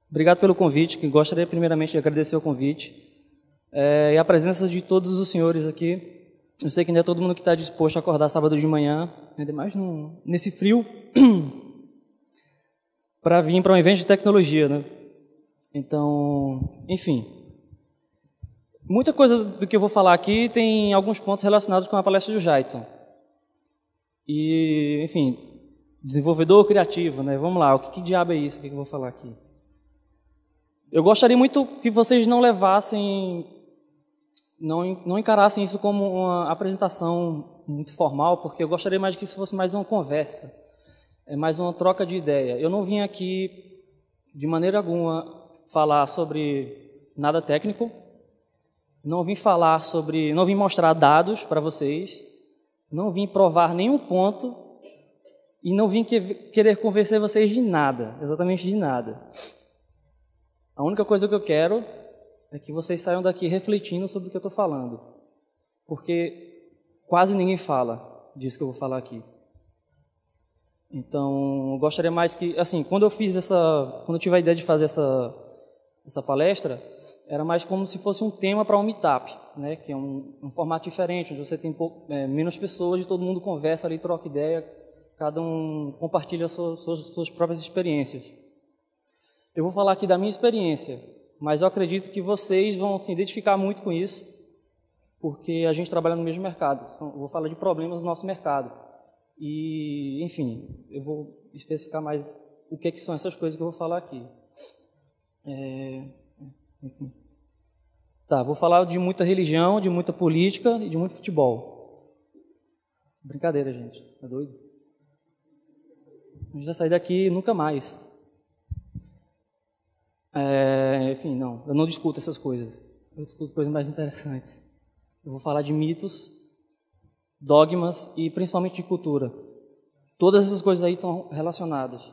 Obrigado pelo convite, que gostaria primeiramente de agradecer o convite e a presença de todos os senhores aqui. Eu sei que não é todo mundo que está disposto a acordar sábado de manhã, ainda mais nesse frio, para vir para um evento de tecnologia, né? Então, enfim, muita coisa do que eu vou falar aqui tem alguns pontos relacionados com a palestra do Jaidson. E, enfim, desenvolvedor criativo, né? Vamos lá, que diabo é isso que eu vou falar aqui? Eu gostaria muito que vocês não levassem, não encarassem isso como uma apresentação muito formal, porque eu gostaria mais que isso fosse mais uma conversa, mais uma troca de ideia. Eu não vim aqui, de maneira alguma, falar sobre nada técnico, não vim mostrar dados para vocês, não vim provar nenhum ponto e não vim querer convencer vocês de nada, exatamente de nada. A única coisa que eu quero é que vocês saiam daqui refletindo sobre o que eu estou falando, porque quase ninguém fala disso que eu vou falar aqui. Então, eu gostaria mais que, assim, quando eu tive a ideia de fazer essa palestra, era mais como se fosse um tema para um meetup, né? Que é um formato diferente, onde você tem menos pessoas e todo mundo conversa ali, troca ideia, cada um compartilha suas próprias experiências. Eu vou falar aqui da minha experiência, mas eu acredito que vocês vão se identificar muito com isso, porque a gente trabalha no mesmo mercado. Eu vou falar de problemas do nosso mercado. E, enfim, eu vou especificar mais o que são essas coisas que eu vou falar aqui. Enfim. Tá, vou falar de muita religião, de muita política e de muito futebol. Brincadeira, gente. Tá doido? A gente vai sair daqui nunca mais. Enfim, não. Eu não discuto essas coisas. Eu discuto coisas mais interessantes. Eu vou falar de mitos, dogmas e principalmente de cultura. Todas essas coisas aí estão relacionadas.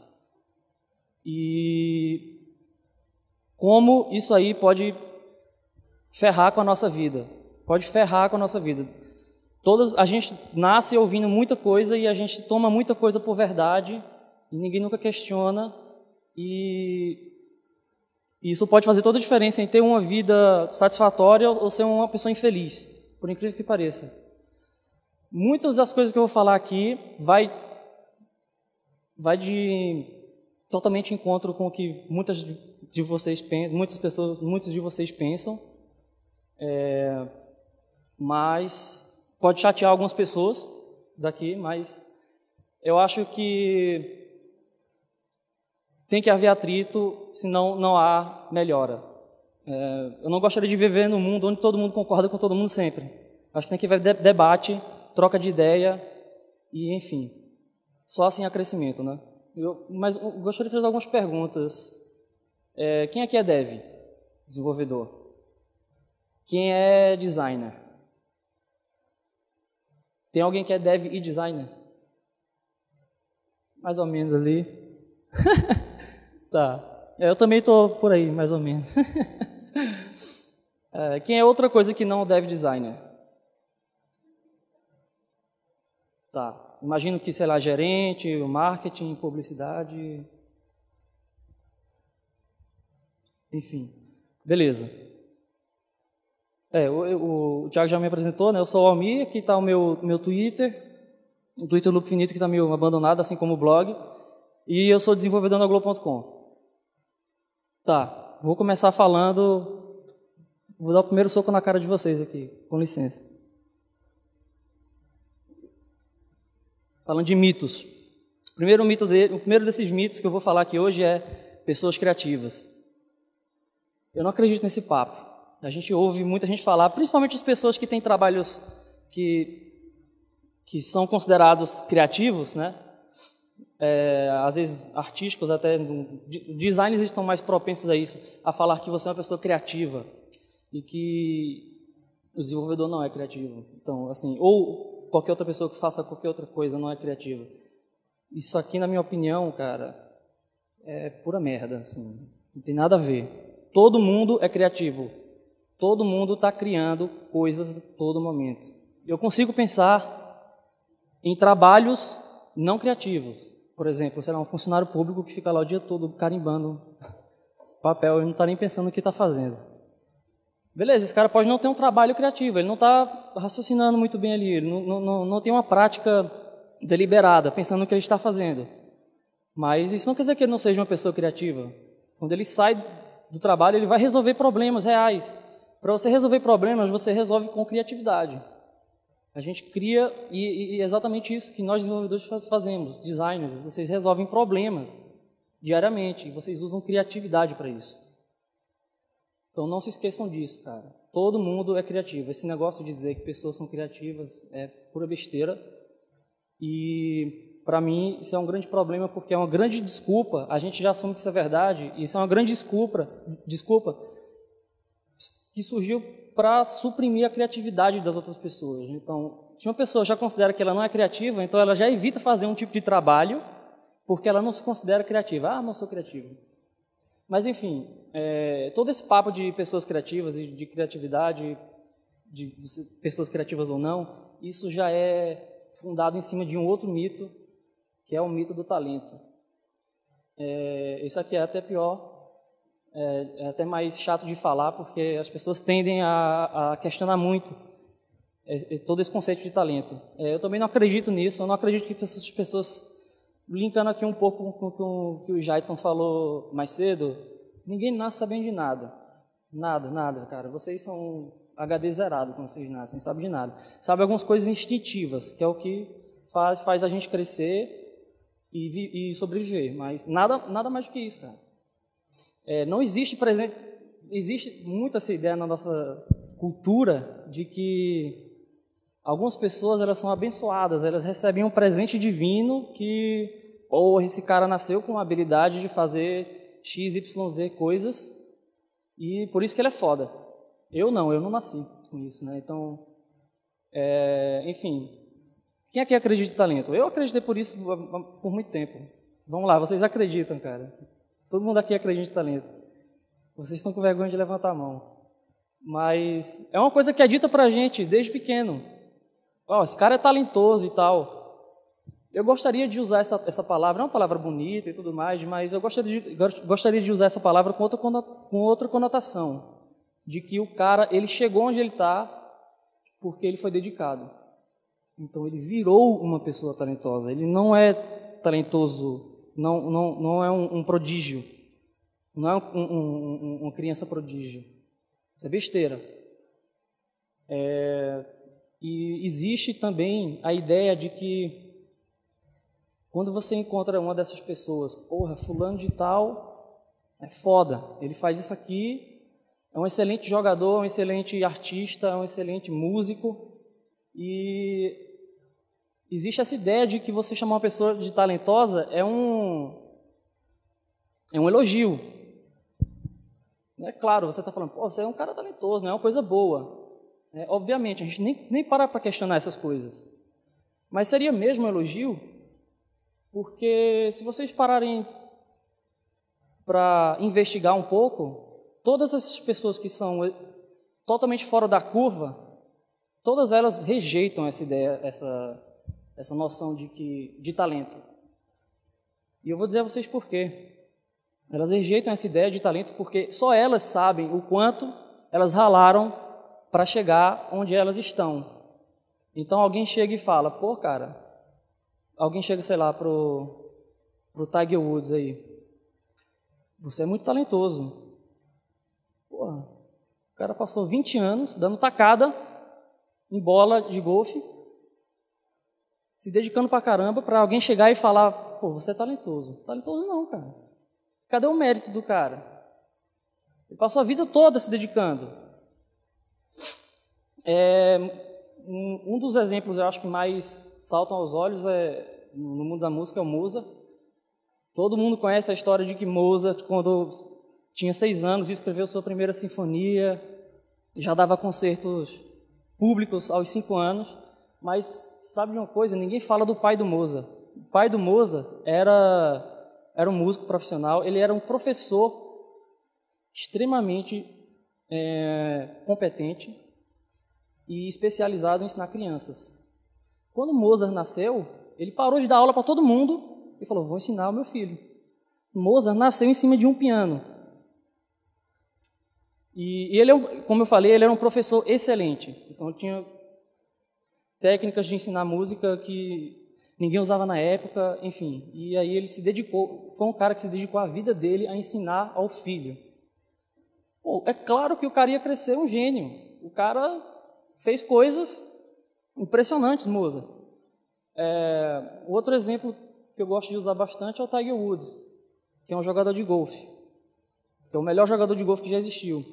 E como isso aí pode ferrar com a nossa vida. Pode ferrar com a nossa vida. A gente nasce ouvindo muita coisa e a gente toma muita coisa por verdade e ninguém nunca questiona. E isso pode fazer toda a diferença em ter uma vida satisfatória ou ser uma pessoa infeliz, por incrível que pareça. Muitas das coisas que eu vou falar aqui vai totalmente em encontro com o que muitos de vocês pensam, mas pode chatear algumas pessoas daqui, mas eu acho que tem que haver atrito, senão não há melhora. Eu não gostaria de viver num mundo onde todo mundo concorda com todo mundo sempre. Acho que tem que haver debate, troca de ideia e, enfim, só assim há crescimento, né? Mas eu gostaria de fazer algumas perguntas. Quem aqui é dev? Desenvolvedor. Quem é designer? Tem alguém que é dev e designer? Mais ou menos ali. Tá. Eu também estou por aí, mais ou menos. Quem é outra coisa que não é dev designer? Tá. Imagino que, sei lá, gerente, marketing, publicidade. Enfim. Beleza. O Thiago já me apresentou, né? Eu sou o Almir, aqui está o meu Twitter, o Twitter Loop Finito, que está meio abandonado, assim como o blog. E eu sou desenvolvedor na Globo.com. Tá, vou começar falando... Vou dar o primeiro soco na cara de vocês aqui, com licença. Falando de mitos. O primeiro desses mitos que eu vou falar aqui hoje é pessoas criativas. Eu não acredito nesse papo. A gente ouve muita gente falar, principalmente as pessoas que têm trabalhos que são considerados criativos, né? Às vezes artísticos, até designers estão mais propensos a isso, a falar que você é uma pessoa criativa e que o desenvolvedor não é criativo. Então, assim, ou qualquer outra pessoa que faça qualquer outra coisa não é criativa. Isso aqui, na minha opinião, cara, é pura merda, assim, não tem nada a ver. Todo mundo é criativo. Todo mundo está criando coisas a todo momento. Eu consigo pensar em trabalhos não criativos. Por exemplo, será um funcionário público que fica lá o dia todo carimbando papel, ele não está nem pensando no que está fazendo. Beleza, esse cara pode não ter um trabalho criativo, ele não está raciocinando muito bem ali, ele não tem uma prática deliberada, pensando no que ele está fazendo. Mas isso não quer dizer que ele não seja uma pessoa criativa. Quando ele sai do trabalho, ele vai resolver problemas reais. Para você resolver problemas, você resolve com criatividade. A gente cria, e é exatamente isso que nós desenvolvedores fazemos, designers, vocês resolvem problemas diariamente, e vocês usam criatividade para isso. Então não se esqueçam disso, cara. Todo mundo é criativo. Esse negócio de dizer que pessoas são criativas é pura besteira. E para mim isso é um grande problema, porque é uma grande desculpa. A gente já assume que isso é verdade. E isso é uma grande desculpa que surgiu para suprimir a criatividade das outras pessoas. Então, se uma pessoa já considera que ela não é criativa, então ela já evita fazer um tipo de trabalho porque ela não se considera criativa. Ah, não sou criativo. Mas, enfim, todo esse papo de pessoas criativas e de criatividade, de pessoas criativas ou não, isso já é fundado em cima de um outro mito, que é o mito do talento. Esse aqui é até pior, é até mais chato de falar, porque as pessoas tendem a questionar muito todo esse conceito de talento. Eu também não acredito nisso, eu não acredito que essas pessoas... Linkando aqui um pouco com o que o Jaidson falou mais cedo, ninguém nasce sabendo de nada. Nada, cara. Vocês são HD zerado quando vocês nascem, não sabem de nada. Sabem algumas coisas instintivas, que é o que faz a gente crescer e sobreviver, mas nada mais do que isso, cara. Não existe presente... Existe muito essa ideia na nossa cultura de que algumas pessoas, elas são abençoadas, elas recebem um presente divino que, esse cara nasceu com a habilidade de fazer X, Y, Z coisas e por isso que ele é foda. Eu não nasci com isso, né? Então, enfim, quem aqui acredita em talento? Eu acreditei por isso por muito tempo. Vamos lá, vocês acreditam, cara? Todo mundo aqui acredita em talento. Vocês estão com vergonha de levantar a mão. Mas é uma coisa que é dita pra gente desde pequeno. Esse cara é talentoso e tal. Eu gostaria de usar essa palavra, é uma palavra bonita e tudo mais, mas eu gostaria de usar essa palavra com outra conotação, de que o cara, ele chegou onde ele está porque ele foi dedicado. Então ele virou uma pessoa talentosa. Ele não é talentoso, não é um prodígio, não é uma criança prodígio. Isso é besteira. E existe também a ideia de que quando você encontra uma dessas pessoas, fulano de tal é foda, ele faz isso aqui, é um excelente jogador, é um excelente artista, é um excelente músico, e existe essa ideia de que você chamar uma pessoa de talentosa é um elogio. É claro, você está falando, você é um cara talentoso, não é uma coisa boa. Obviamente, a gente nem para questionar essas coisas. Mas seria mesmo um elogio? Porque se vocês pararem para investigar um pouco, todas essas pessoas que são totalmente fora da curva, todas elas rejeitam essa ideia, essa noção de talento. E eu vou dizer a vocês por quê. Elas rejeitam essa ideia de talento porque só elas sabem o quanto elas ralaram para chegar onde elas estão. Então alguém chega e fala, cara, alguém chega, sei lá, pro Tiger Woods aí, você é muito talentoso. O cara passou 20 anos dando tacada em bola de golfe, se dedicando pra caramba, para alguém chegar e falar, você é talentoso. Talentoso não, cara. Cadê o mérito do cara? Ele passou a vida toda se dedicando. Um dos exemplos, eu acho que mais saltam aos olhos no mundo da música é o Mozart. Todo mundo conhece a história de que Mozart, quando tinha 6 anos, escreveu sua primeira sinfonia, já dava concertos públicos aos 5 anos, mas sabe de uma coisa? Ninguém fala do pai do Mozart. O pai do Mozart era um músico profissional, ele era um professor extremamente competente e especializado em ensinar crianças. Quando Mozart nasceu, ele parou de dar aula para todo mundo e falou, vou ensinar o meu filho. Mozart nasceu em cima de um piano. E ele, como eu falei, ele era um professor excelente. Então, ele tinha técnicas de ensinar música que ninguém usava na época, enfim. E aí ele se dedicou, foi um cara que se dedicou a vida dele a ensinar ao filho. Pô, é claro que o cara ia crescer um gênio. O cara fez coisas impressionantes, Mozart. Outro exemplo que eu gosto de usar bastante é o Tiger Woods, que é um jogador de golfe, que é o melhor jogador de golfe que já existiu.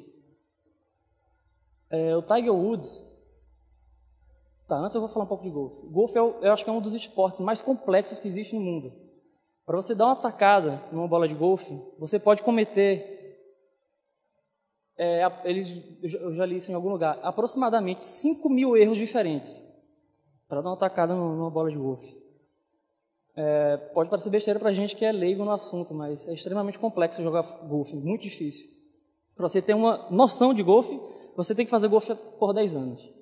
O Tiger Woods... Tá, antes eu vou falar um pouco de golfe. Golfe, eu acho que é um dos esportes mais complexos que existe no mundo. Para você dar uma tacada numa bola de golfe, você pode cometer... eu já li isso em algum lugar, aproximadamente 5.000 erros diferentes para dar uma tacada numa bola de golfe. Pode parecer besteira para a gente que é leigo no assunto, mas é extremamente complexo jogar golfe, muito difícil. Para você ter uma noção de golfe, você tem que fazer golfe por 10 anos.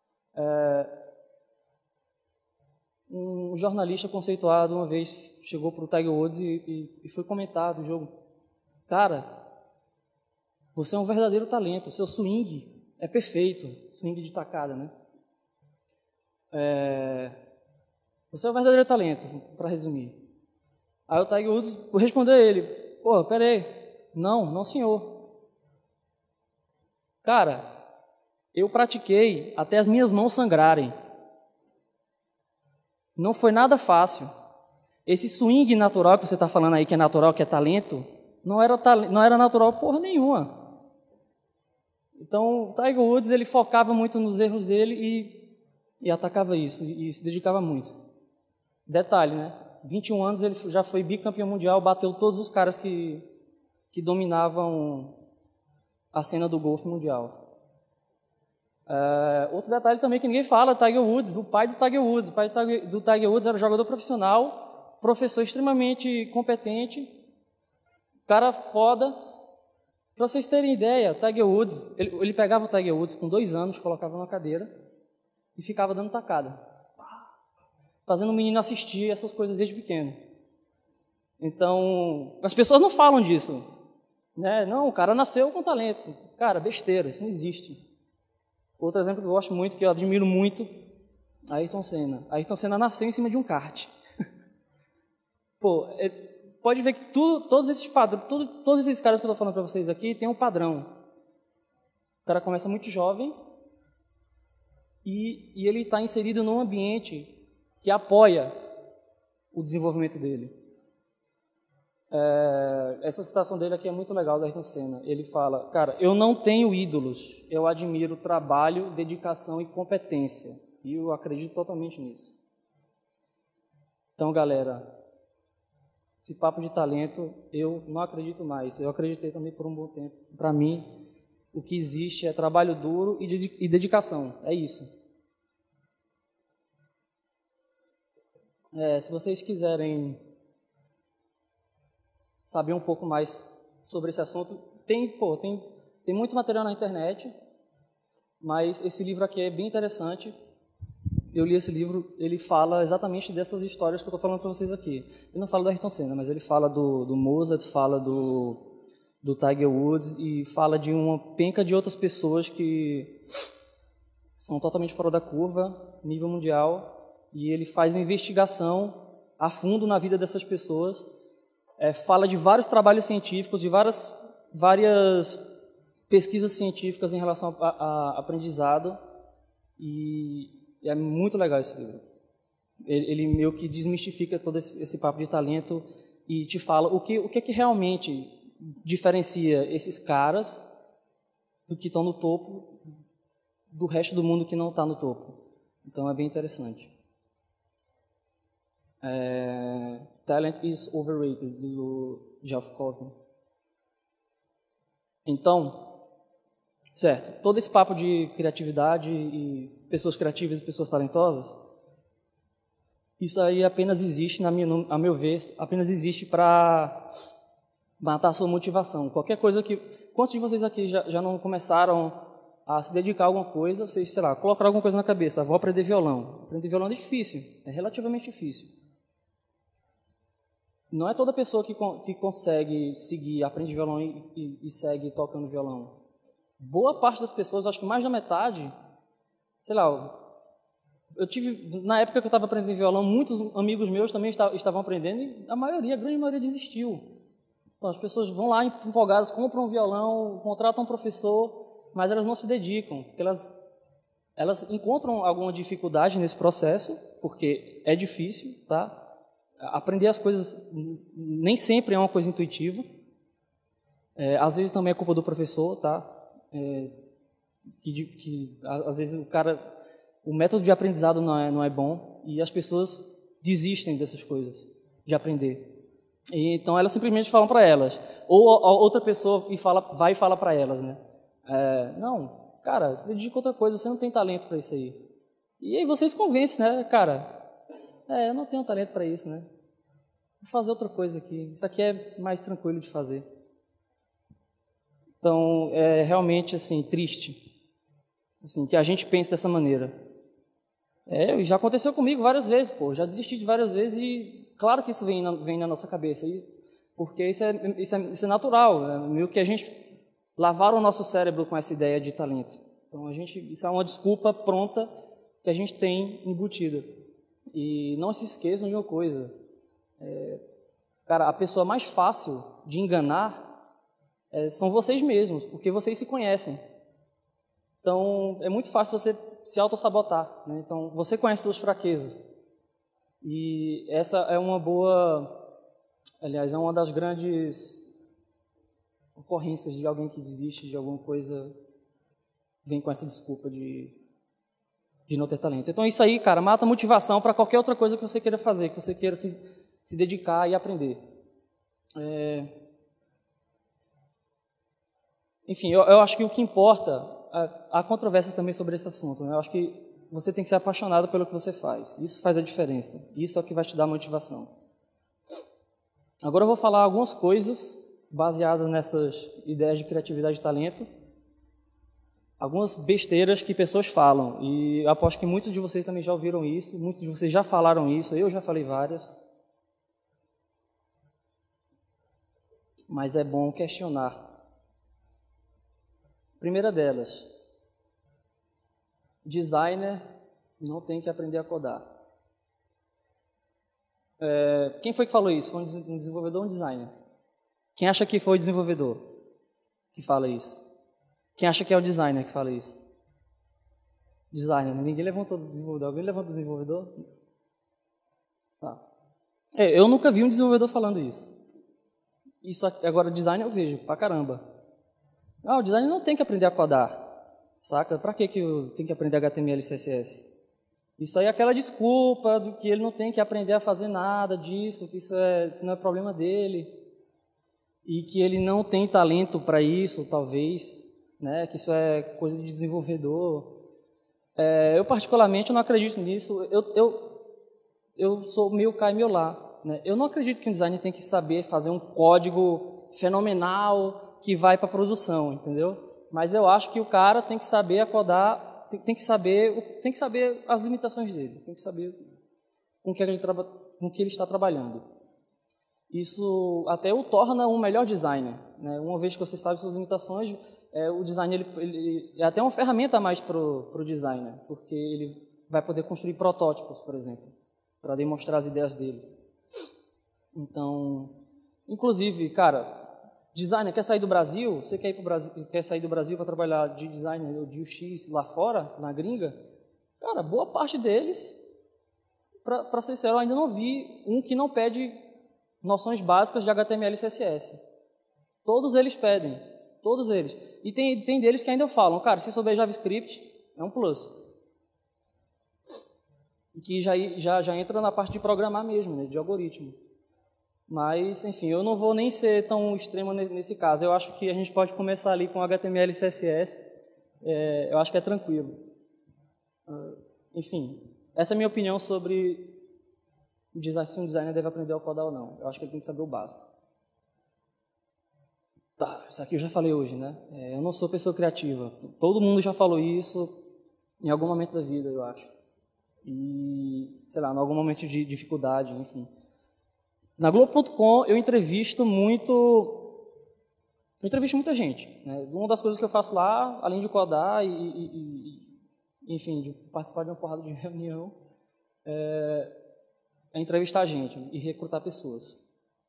Um jornalista conceituado uma vez chegou para o Tiger Woods e foi comentar do jogo: cara, você é um verdadeiro talento, seu swing é perfeito, swing de tacada, né? Você é um verdadeiro talento, para resumir. Aí o Tiger Woods respondeu a ele: pô, peraí, não senhor. Cara, eu pratiquei até as minhas mãos sangrarem. Não foi nada fácil. Esse swing natural que você está falando aí, que é natural, que é talento, não era natural porra nenhuma. Então, o Tiger Woods, ele focava muito nos erros dele e atacava isso, e se dedicava muito. Detalhe, né? 21 anos ele já foi bicampeão mundial, bateu todos os caras que dominavam a cena do golfe mundial. Outro detalhe também que ninguém fala, Tiger Woods, do pai do Tiger Woods. O pai do Tiger Woods era jogador profissional, professor extremamente competente, cara foda. Para vocês terem ideia, Tiger Woods, ele pegava o Tiger Woods com 2 anos, colocava numa cadeira e ficava dando tacada, fazendo o menino assistir essas coisas desde pequeno. Então, as pessoas não falam disso, né? Não, o cara nasceu com talento. Cara, besteira, isso não existe. Outro exemplo que eu gosto muito, que eu admiro muito, Ayrton Senna. Ayrton Senna nasceu em cima de um kart. Pô, pode ver que todos esses caras que eu estou falando para vocês aqui tem um padrão. O cara começa muito jovem e ele está inserido num ambiente que apoia o desenvolvimento dele. Essa citação dele aqui é muito legal, da Ayrton Senna. Ele fala: cara, eu não tenho ídolos, eu admiro trabalho, dedicação e competência. E eu acredito totalmente nisso. Então, galera, esse papo de talento, eu não acredito mais. Eu acreditei também por um bom tempo. Para mim, o que existe é trabalho duro e dedicação. É isso. Se vocês quiserem saber um pouco mais sobre esse assunto, tem muito material na internet, mas esse livro aqui é bem interessante. Eu li esse livro, ele fala exatamente dessas histórias que eu estou falando para vocês aqui. Ele não fala do Ayrton Senna, mas ele fala do Mozart, fala do Tiger Woods e fala de uma penca de outras pessoas que são totalmente fora da curva, nível mundial, e ele faz uma investigação a fundo na vida dessas pessoas. Fala de vários trabalhos científicos, de várias pesquisas científicas em relação a aprendizado, e é muito legal esse livro. Ele meio que desmistifica todo esse papo de talento e te fala o que realmente diferencia esses caras do que estão no topo do resto do mundo que não está no topo. Então é bem interessante. Talent is Overrated, do Geoff Coffin. Então, certo, todo esse papo de criatividade e pessoas criativas e pessoas talentosas, isso aí apenas existe, a meu ver, apenas existe para matar a sua motivação. Qualquer coisa que... Quantos de vocês aqui já não começaram a se dedicar a alguma coisa, vocês, sei lá, colocaram alguma coisa na cabeça, vou aprender violão. Aprender violão é difícil, é relativamente difícil. Não é toda pessoa que consegue seguir, aprende violão e segue tocando violão. boa parte das pessoas, acho que mais da metade, sei lá, na época que eu estava aprendendo violão, muitos amigos meus também estavam aprendendo e a grande maioria desistiu. Então, as pessoas vão lá empolgadas, compram um violão, contratam um professor, mas elas não se dedicam, porque elas encontram alguma dificuldade nesse processo, porque é difícil, tá? Aprender as coisas nem sempre é uma coisa intuitiva. Às vezes também é culpa do professor, tá? Às vezes o método de aprendizado não é bom e as pessoas desistem dessas coisas, de aprender. Então elas simplesmente falam para elas, ou a outra pessoa vai e fala para elas, né? Não, cara, se dedica a outra coisa, você não tem talento para isso aí. E aí vocês convencem, né, cara? Eu não tenho talento para isso, né? Vou fazer outra coisa aqui. Isso aqui é mais tranquilo de fazer. Então, é realmente, assim, triste, assim, que a gente pense dessa maneira. Já aconteceu comigo várias vezes, já desisti de várias vezes e claro que isso vem na nossa cabeça, porque isso é natural, meio que a gente lavaram o nosso cérebro com essa ideia de talento. Então, isso é uma desculpa pronta que a gente tem embutida. E não se esqueçam de uma coisa, cara, a pessoa mais fácil de enganar são vocês mesmos, porque vocês se conhecem. Então, é muito fácil você se autossabotar, né? Então, você conhece suas fraquezas. E essa é uma das grandes ocorrências de alguém que desiste de alguma coisa, vem com essa desculpa de não ter talento. Então, isso aí, cara, mata a motivação para qualquer outra coisa que você queira fazer, que você queira se dedicar e aprender. Enfim, eu acho que o que importa, há controvérsias também sobre esse assunto, né? Eu acho que você tem que ser apaixonado pelo que você faz. Isso faz a diferença. Isso é o que vai te dar motivação. Agora eu vou falar algumas coisas baseadas nessas ideias de criatividade e talento. Algumas besteiras que pessoas falam. E eu aposto que muitos de vocês também já ouviram isso. Muitos de vocês já falaram isso. Eu já falei várias. Mas é bom questionar. Primeira delas, designer não tem que aprender a codar. Quem foi que falou isso? Foi um desenvolvedor ou um designer? Quem acha que foi o desenvolvedor que fala isso? Quem acha que é o designer que fala isso? Designer, ninguém levantou do desenvolvedor. Alguém levantou do desenvolvedor? Tá. Eu nunca vi um desenvolvedor falando isso. Agora, designer eu vejo, pra caramba. O designer não tem que aprender a codar, saca? Pra que eu tenho que aprender HTML e CSS? Isso aí é aquela desculpa do que ele não tem que aprender a fazer nada disso, que isso não é problema dele, e que ele não tem talento para isso, talvez, né? Que isso é coisa de desenvolvedor. Eu particularmente não acredito nisso. Eu sou meio cá e meio lá, né? Eu não acredito que um designer tem que saber fazer um código fenomenal que vai para a produção, entendeu? Mas eu acho que o cara tem que saber acodar, tem que saber as limitações dele, tem que saber com que ele está trabalhando. Isso até o torna um melhor designer, né? Uma vez que você sabe suas limitações, o design ele é até uma ferramenta a mais para o designer, porque ele vai poder construir protótipos, por exemplo, para demonstrar as ideias dele. Então, inclusive, cara, designer quer sair do Brasil? Você quer sair do Brasil para trabalhar de designer ou de UX lá fora, na gringa? Cara, boa parte deles, para ser sincero, eu ainda não vi um que não pede noções básicas de HTML e CSS. Todos eles pedem, todos eles. E tem deles que ainda falam, cara, se souber JavaScript, é um plus. Que já entra na parte de programar mesmo, né, de algoritmo. Mas, enfim, eu não vou nem ser tão extremo nesse caso. Eu acho que a gente pode começar ali com HTML e CSS. Eu acho que é tranquilo. Enfim, essa é a minha opinião sobre se um designer deve aprender a codar ou não. Eu acho que ele tem que saber o básico. Tá, isso aqui eu já falei hoje, né? Eu não sou pessoa criativa. Todo mundo já falou isso em algum momento da vida, eu acho. E, sei lá, em algum momento de dificuldade, enfim. Na Globo.com eu entrevisto muito Eu entrevisto muita gente, né? Uma das coisas que eu faço lá, além de codar enfim, de participar de uma porrada de reunião, é entrevistar gente e recrutar pessoas.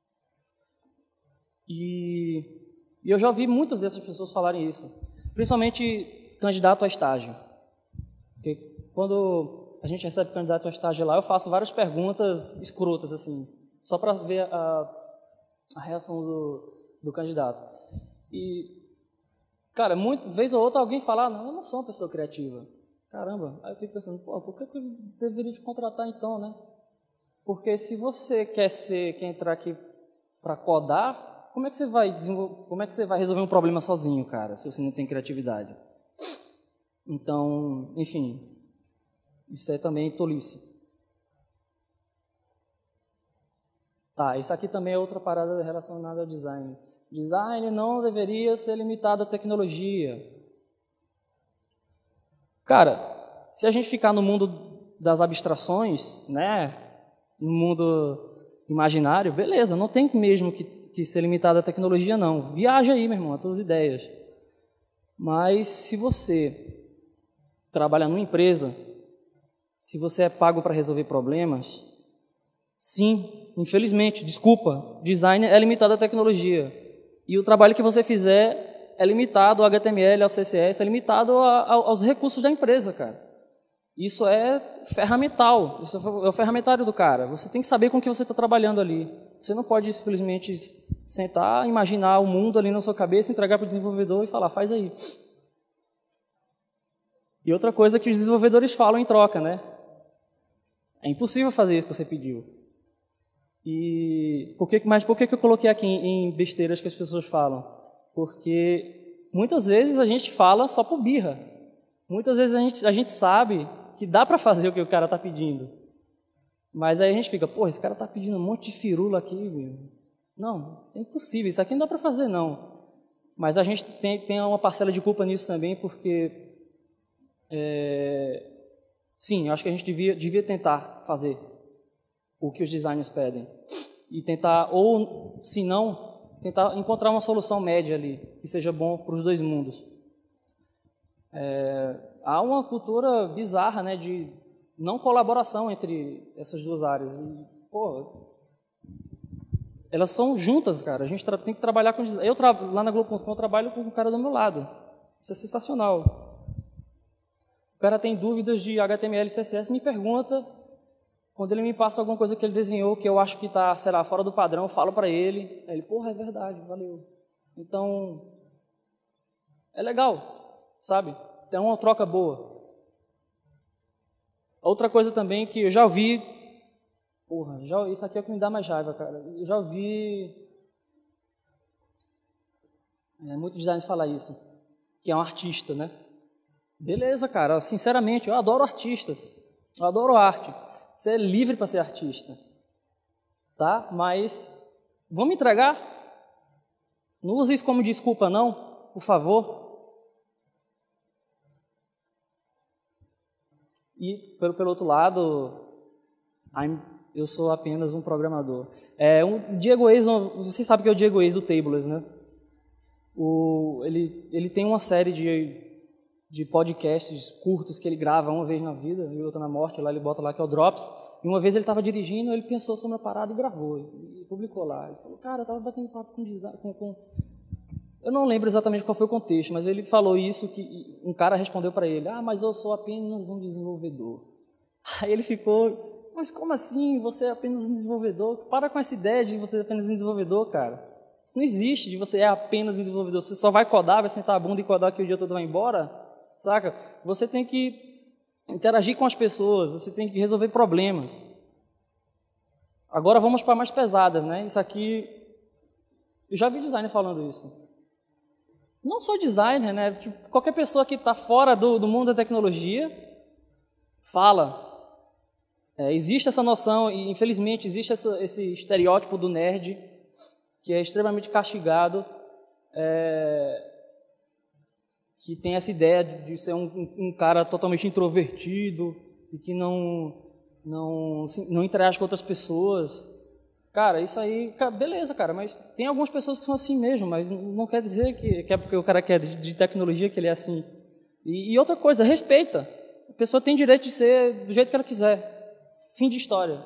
E eu já ouvi muitas dessas pessoas falarem isso, principalmente candidato a estágio. Porque quando a gente recebe candidato a estágio lá, eu faço várias perguntas escrotas, assim, só para ver a reação do candidato. E, cara, vez ou outra alguém fala, não, eu não sou uma pessoa criativa. Caramba, aí eu fico pensando, pô, por que eu deveria te contratar então, né? Porque se você quer entrar aqui para codar, como é que você vai resolver um problema sozinho, cara, se você não tem criatividade? Então, enfim, isso é também tolice. Tá, isso aqui também é outra parada relacionada ao design. Design não deveria ser limitado à tecnologia. Cara, se a gente ficar no mundo das abstrações, né, no mundo imaginário, beleza, não tem mesmo que ser limitado à tecnologia, não. Viaja aí, meu irmão, as tuas ideias. Mas se você trabalha numa empresa, se você é pago para resolver problemas, sim, infelizmente, desculpa, design é limitado à tecnologia. E o trabalho que você fizer é limitado ao HTML, ao CSS, é limitado aos recursos da empresa, cara. Isso é ferramental, isso é o ferramentário do cara. Você tem que saber com o que você está trabalhando ali. Você não pode simplesmente sentar, imaginar o mundo ali na sua cabeça, entregar para o desenvolvedor e falar, faz aí. E outra coisa que os desenvolvedores falam em troca, né? É impossível fazer isso que você pediu. Mas por que eu coloquei aqui em besteiras que as pessoas falam? Porque muitas vezes a gente fala só por birra. Muitas vezes a gente sabe que dá para fazer o que o cara está pedindo. Mas aí a gente fica, pô, esse cara está pedindo um monte de firula aqui, meu. Não, é impossível, isso aqui não dá para fazer, não. Mas a gente tem uma parcela de culpa nisso também, porque, sim, eu acho que a gente devia tentar fazer o que os designers pedem. E tentar, ou se não, tentar encontrar uma solução média ali, que seja bom para os dois mundos. Há uma cultura bizarra, né, de não colaboração entre essas duas áreas. E, pô, elas são juntas, cara. A gente tem que trabalhar com... lá na Globo.com eu trabalho com o cara do meu lado. Isso é sensacional. O cara tem dúvidas de HTML e CSS, me pergunta. Quando ele me passa alguma coisa que ele desenhou, que eu acho que está, sei lá, fora do padrão, eu falo para ele. Aí ele, porra, é verdade, valeu. Então, é legal, sabe? É uma troca boa. Outra coisa também que eu já ouvi, porra, isso aqui é o que me dá mais raiva, cara. Eu já ouvi muito designer falar isso, que é um artista, né? Beleza, cara, sinceramente, eu adoro artistas, eu adoro arte. Você é livre para ser artista, tá? Mas vamos entregar? Não use isso como desculpa, não, por favor. E, pelo outro lado, eu sou apenas um programador. Diego Weiss, você sabe que é o Diego Weiss do Tableless, né? Ele tem uma série de podcasts curtos que ele grava uma vez na vida e outra na morte, lá ele bota lá que é o Drops. E uma vez ele estava dirigindo, ele pensou sobre a parada e gravou, e publicou lá. Ele falou, cara, eu estava batendo papo com design, eu não lembro exatamente qual foi o contexto, mas ele falou isso, que um cara respondeu para ele, mas eu sou apenas um desenvolvedor. Aí ele ficou, mas como assim, você é apenas um desenvolvedor? Para com essa ideia de você ser apenas um desenvolvedor, cara. Isso não existe, de você é apenas um desenvolvedor. Você só vai codar, vai sentar a bunda e codar que o dia todo vai embora, saca? Você tem que interagir com as pessoas, você tem que resolver problemas. Agora vamos para mais pesadas, né? Isso aqui, eu já vi designer falando isso. Não só designer, né? Tipo, qualquer pessoa que está fora do mundo da tecnologia fala. Existe essa noção, e infelizmente existe esse estereótipo do nerd que é extremamente castigado, que tem essa ideia de ser um cara totalmente introvertido e que não interage com outras pessoas. Cara, isso aí, beleza, cara, mas tem algumas pessoas que são assim mesmo, mas não quer dizer que é porque o cara quer de tecnologia que ele é assim. E outra coisa, respeita. A pessoa tem direito de ser do jeito que ela quiser. Fim de história.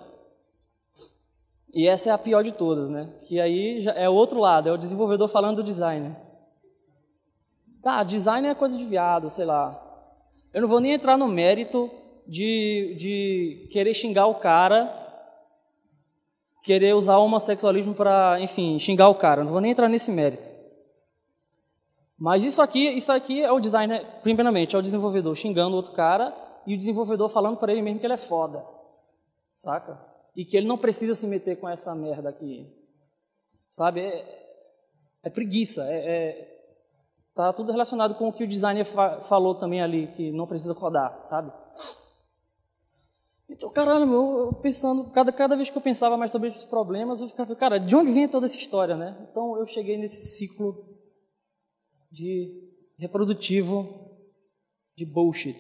E essa é a pior de todas, né? Que aí já é o outro lado, é o desenvolvedor falando do designer. Tá, design é coisa de viado, sei lá. Eu não vou nem entrar no mérito de querer xingar o cara, querer usar o homossexualismo para, enfim, xingar o cara. Não vou nem entrar nesse mérito. Mas isso aqui é o designer, primeiramente, é o desenvolvedor xingando o outro cara e o desenvolvedor falando para ele mesmo que ele é foda. Saca? E que ele não precisa se meter com essa merda aqui. Sabe? É preguiça. Tá tudo relacionado com o que o designer falou também ali, que não precisa codar, sabe? Então, caralho, eu pensando, cada vez que eu pensava mais sobre esses problemas, eu ficava, cara, de onde vem toda essa história, né? Então, eu cheguei nesse ciclo de reprodutivo de bullshit.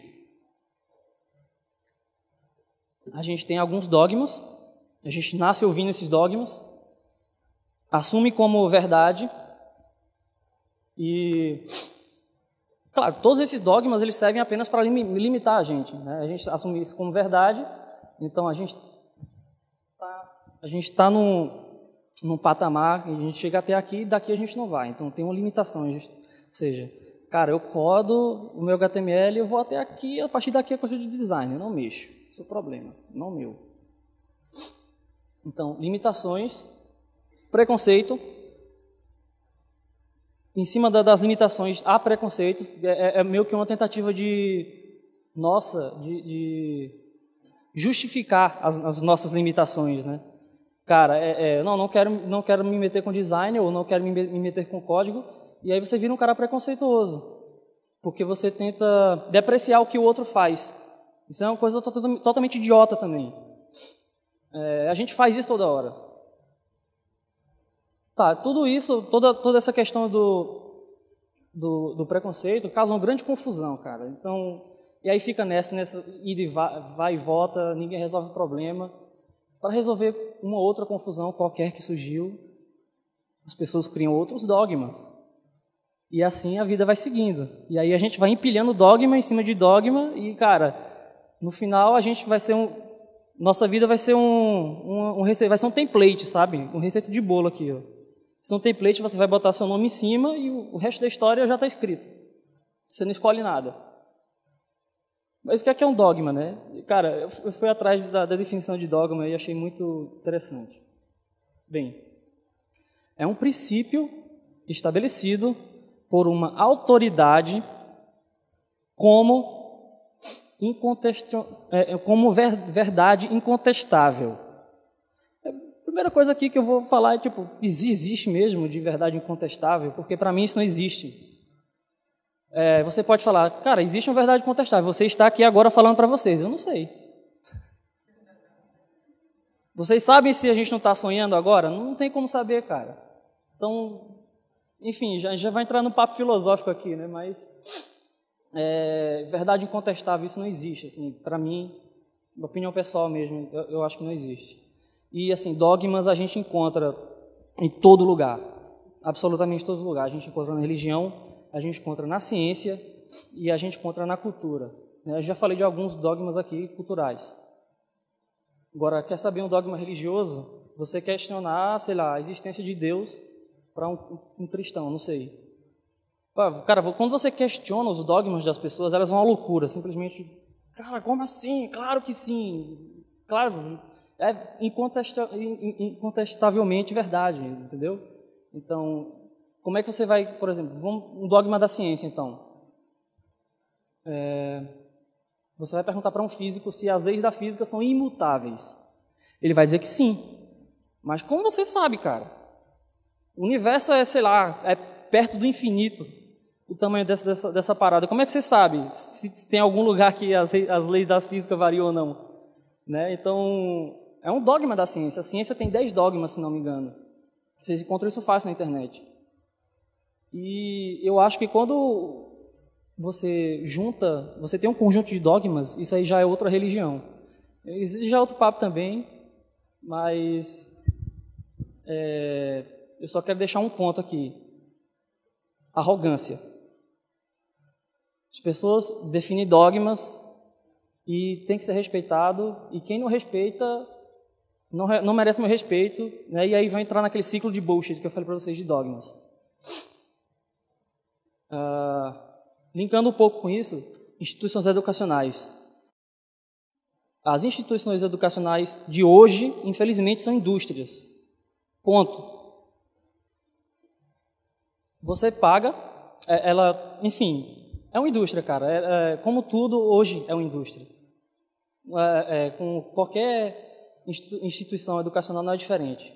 A gente tem alguns dogmas, a gente nasce ouvindo esses dogmas, assume como verdade e, claro, todos esses dogmas eles servem apenas para limitar a gente, né? A gente assume isso como verdade, então a gente está num patamar, a gente chega até aqui e daqui a gente não vai, então tem uma limitação, ou seja, cara, eu codo o meu HTML, eu vou até aqui, a partir daqui é coisa de design, eu não mexo, esse é o problema, não meu. Então, limitações, preconceito, em cima das limitações há preconceitos, é meio que uma tentativa de justificar as nossas limitações, né? Cara, não quero me meter com design, ou não quero me meter com código, e aí você vira um cara preconceituoso, porque você tenta depreciar o que o outro faz. Isso é uma coisa totalmente idiota também. A gente faz isso toda hora. Tá, tudo isso, toda essa questão do preconceito causa uma grande confusão, cara. Então, e aí fica nessa ida e vai e volta, ninguém resolve o problema. Para resolver uma outra confusão qualquer que surgiu, as pessoas criam outros dogmas. E assim a vida vai seguindo. E aí a gente vai empilhando dogma em cima de dogma e, cara, no final a gente vai ser nossa vida vai ser vai ser um template, sabe? Um receita de bolo aqui, ó. Se é um template, você vai botar seu nome em cima e o resto da história já está escrito. Você não escolhe nada. Mas o que é um dogma, né? Cara, eu fui atrás da definição de dogma e achei muito interessante. Bem, é um princípio estabelecido por uma autoridade como verdade incontestável. A primeira coisa aqui que eu vou falar é, existe mesmo de verdade incontestável? Porque para mim isso não existe. Você pode falar, cara, existe uma verdade incontestável, você está aqui agora falando para vocês, eu não sei. Vocês sabem se a gente não está sonhando agora? Não tem como saber, cara. Então, enfim, já vai entrar no papo filosófico aqui, né? Mas verdade incontestável, isso não existe. Assim, para mim, minha opinião pessoal mesmo, eu acho que não existe. E, assim, dogmas a gente encontra em todo lugar, absolutamente todo lugar. A gente encontra na religião, a gente encontra na ciência e a gente encontra na cultura. Eu já falei de alguns dogmas aqui culturais. Agora, quer saber um dogma religioso? Você questionar, sei lá, a existência de Deus para um cristão, não sei. Cara, quando você questiona os dogmas das pessoas, elas vão à loucura, simplesmente, cara, como assim? Claro que sim. Claro, é incontestavelmente verdade, entendeu? Então, como é que você vai, por exemplo, um dogma da ciência, então? Você vai perguntar para um físico se as leis da física são imutáveis. Ele vai dizer que sim. Mas como você sabe, cara? O universo sei lá, é perto do infinito, o tamanho dessa parada. Como é que você sabe se tem algum lugar que as leis da física variam ou não? Né? Então, é um dogma da ciência. A ciência tem 10 dogmas, se não me engano. Vocês encontram isso fácil na internet. E eu acho que quando você tem um conjunto de dogmas, isso aí já é outra religião. Existe já outro papo também, mas eu só quero deixar um ponto aqui. Arrogância. As pessoas definem dogmas e tem que ser respeitado, e quem não respeita não merece meu respeito, né? E aí vai entrar naquele ciclo de bullshit que eu falei para vocês de dogmas. Linkando um pouco com isso, instituições educacionais. As instituições educacionais de hoje, infelizmente, são indústrias. Ponto. Você paga, enfim, é uma indústria, cara. Como tudo, hoje é uma indústria. Com qualquer instituição educacional não é diferente.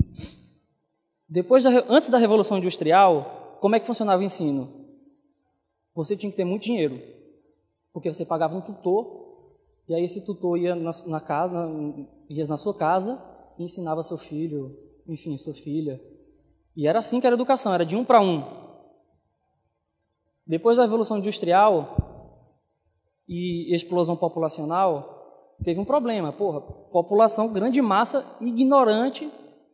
Antes da Revolução Industrial, como é que funcionava o ensino? Você tinha que ter muito dinheiro, porque você pagava um tutor, e aí esse tutor ia ia na sua casa e ensinava seu filho, enfim, sua filha. E era assim que era a educação, era de 1 para 1. Depois da Revolução Industrial e explosão populacional, teve um problema. População, grande massa, ignorante.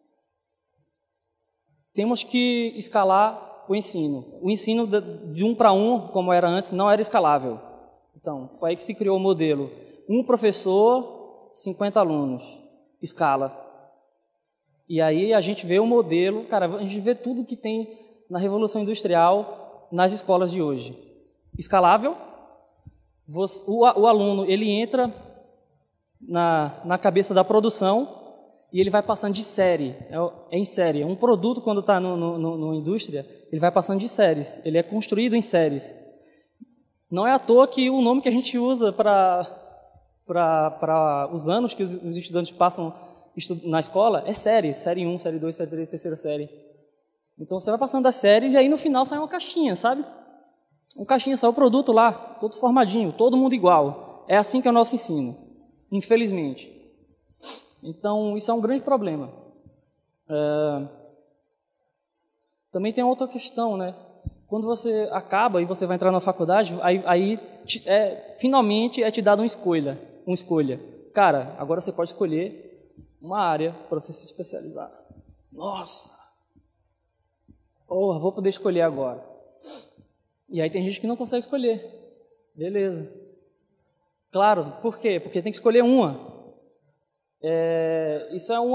Temos que escalar o ensino. O ensino de 1 para 1, como era antes, não era escalável. Então, foi aí que se criou o modelo. Um professor, 50 alunos, escala. E aí a gente vê o modelo, cara, a gente vê tudo que tem na Revolução Industrial nas escolas de hoje. Escalável, o aluno, ele entra na cabeça da produção e ele vai passando de série, em série. Um produto, quando está na indústria, ele vai passando de séries, ele é construído em séries. Não é à toa que o nome que a gente usa para os anos que os estudantes passam na escola é série. Série 1, série 2, série 3, terceira série. Então você vai passando das séries e aí no final sai uma caixinha, sabe? Uma caixinha, sai o produto lá, todo formadinho, todo mundo igual. É assim que é o nosso ensino, infelizmente. Então isso é um grande problema. Também tem outra questão, né? Quando você acaba e você vai entrar na faculdade, finalmente é te dado uma escolha. Cara, agora você pode escolher uma área para você se especializar. Nossa! Vou poder escolher agora. E aí tem gente que não consegue escolher. Beleza. Claro, por quê? Porque tem que escolher uma. Isso é um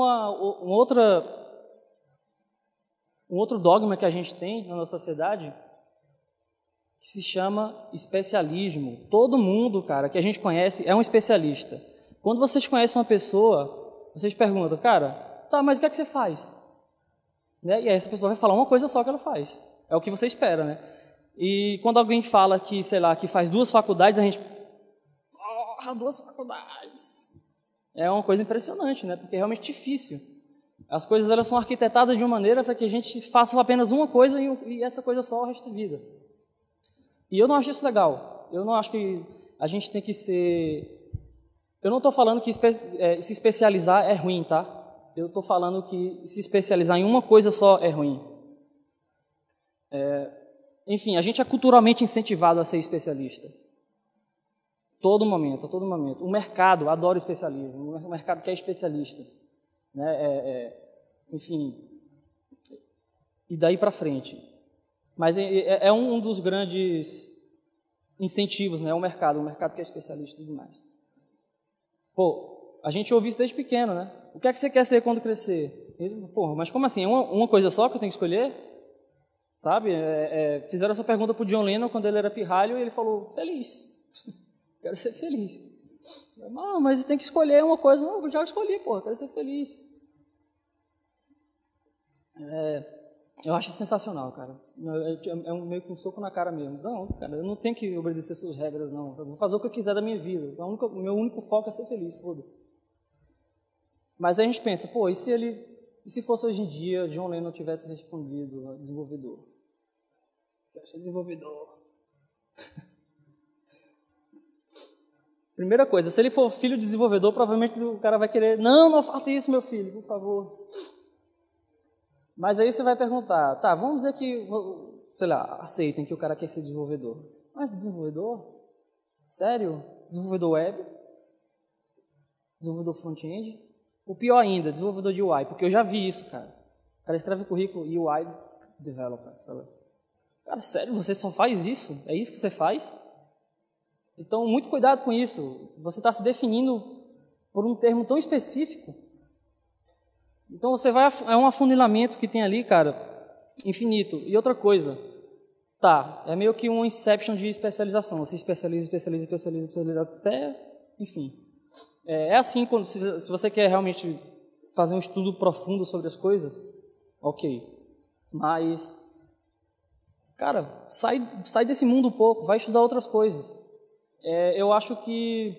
outro dogma que a gente tem na nossa sociedade, que se chama especialismo. Todo mundo, cara, que a gente conhece é um especialista. Quando vocês conhecem uma pessoa, vocês perguntam, cara, tá, mas o que é que você faz? Né? E aí essa pessoa vai falar uma coisa só que ela faz. É o que você espera, né? E quando alguém fala que, sei lá, que faz 2 faculdades, a gente... 2 faculdades! É uma coisa impressionante, né? Porque é realmente difícil. As coisas elas são arquitetadas de uma maneira para que a gente faça apenas uma coisa e essa coisa só o resto da vida. E eu não acho isso legal. Eu não acho que a gente tem que ser... Eu não estou falando que se especializar é ruim, tá? Eu estou falando que se especializar em uma coisa só é ruim. Enfim, a gente é culturalmente incentivado a ser especialista. Todo momento, a todo momento. O mercado adora especialismo. O mercado quer especialistas. Né? Enfim, e daí para frente. Mas é um dos grandes incentivos, né? O mercado que é especialista e tudo mais. A gente ouve isso desde pequeno, né? O que é que você quer ser quando crescer? Mas como assim? É uma coisa só que eu tenho que escolher? Sabe? Fizeram essa pergunta para o John Lennon quando ele era pirralho e ele falou, feliz. Quero ser feliz. Não, mas tem que escolher uma coisa. Não, eu já escolhi, quero ser feliz. Eu acho sensacional, cara. É meio que um soco na cara mesmo. Não, cara, eu não tenho que obedecer suas regras, não. Eu vou fazer o que eu quiser da minha vida. O meu único foco é ser feliz, foda-se. Mas aí a gente pensa, e se fosse hoje em dia, John Lennon tivesse respondido a desenvolvedor? Quero ser desenvolvedor. Primeira coisa, se ele for filho de desenvolvedor, provavelmente o cara vai querer, não faça isso, meu filho, por favor. Mas aí você vai perguntar, tá, vamos dizer que, sei lá, aceitem que o cara quer ser desenvolvedor. Mas desenvolvedor? Sério? Desenvolvedor web? Desenvolvedor front-end? O pior ainda, desenvolvedor de UI, porque eu já vi isso, cara. O cara escreve o currículo UI Developer, sabe? Cara, sério, você só faz isso? É isso que você faz? Então, muito cuidado com isso. Você está se definindo por um termo tão específico. Então, você vai... É um afunilamento que tem ali, cara, infinito. E outra coisa, tá, é meio que um inception de especialização. Você especializa até... Enfim. É assim, quando, se você quer realmente fazer um estudo profundo sobre as coisas, ok. Mas, cara, sai desse mundo um pouco, vai estudar outras coisas. Eu acho que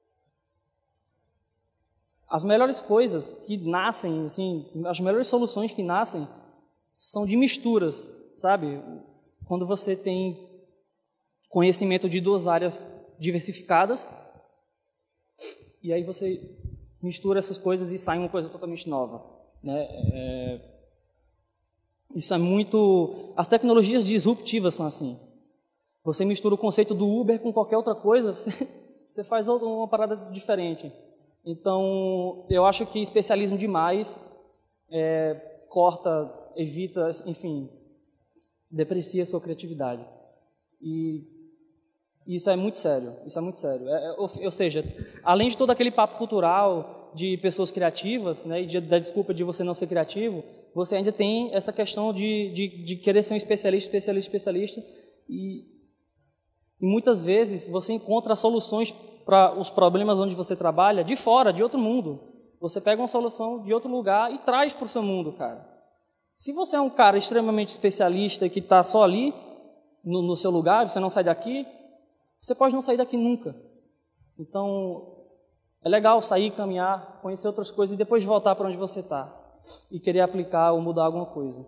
as melhores coisas que nascem, assim, as melhores soluções que nascem são de misturas, sabe? Quando você tem conhecimento de duas áreas diversificadas, e aí você mistura essas coisas e sai uma coisa totalmente nova, né? Isso é muito... As tecnologias disruptivas são assim. Você mistura o conceito do Uber com qualquer outra coisa, você faz uma parada diferente. Então, eu acho que especialismo demais corta, evita, enfim, deprecia a sua criatividade. E isso é muito sério, isso é muito sério. Ou seja, além de todo aquele papo cultural de pessoas criativas, né, e da desculpa de você não ser criativo, você ainda tem essa questão de querer ser um especialista, e muitas vezes você encontra soluções para os problemas onde você trabalha de fora, de outro mundo. Você pega uma solução de outro lugar e traz para o seu mundo, cara. Se você é um cara extremamente especialista que está só ali, no seu lugar, você não sai daqui, você pode não sair daqui nunca. Então, é legal sair, caminhar, conhecer outras coisas e depois voltar para onde você está e querer aplicar ou mudar alguma coisa.